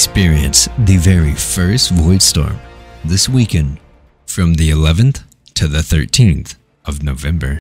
experience the very first void storm this weekend from the 11th to the 13th of November.